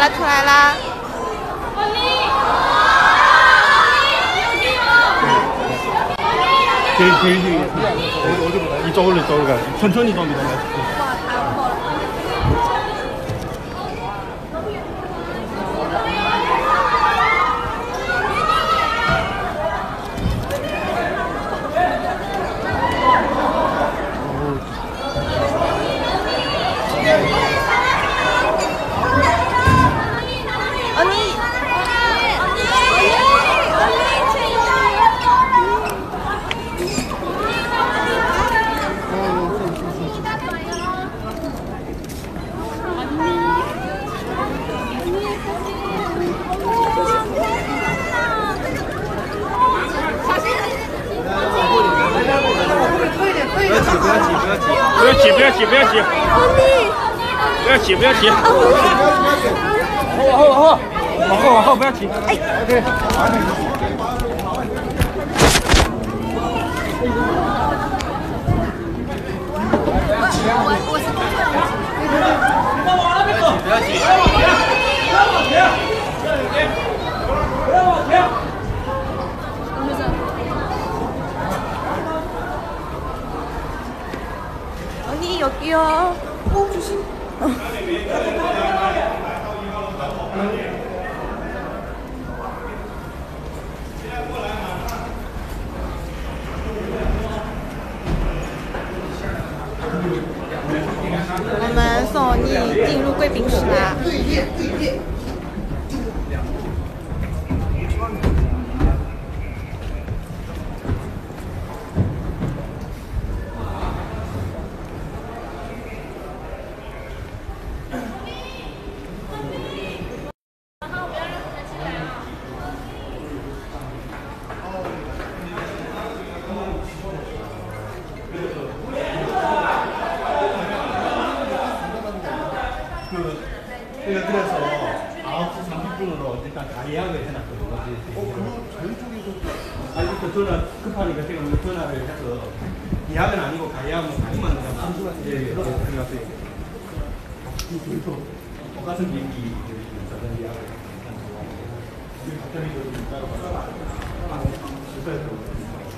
了，出来啦！ 可以，이쪽으로 가. 천천히 좀 일어나.不要急，不要急，往后，不要急。哎 ，OK。不要急，不要往前。 언니 여기요. 조심. 我们送언니进入贵宾室啦。 그래서 9시 30분으로 일단 다 예약을 해놨거든요. 그럼 저희 쪽에서 아니 그 전화 급하니까 제가 전화를 해서 예약은 아니고 다 예약은 아니면 예, 들어갔어요. 저희도 똑같은 비행기 저는 예약을 해놨고 우리 갑자기 따로 가서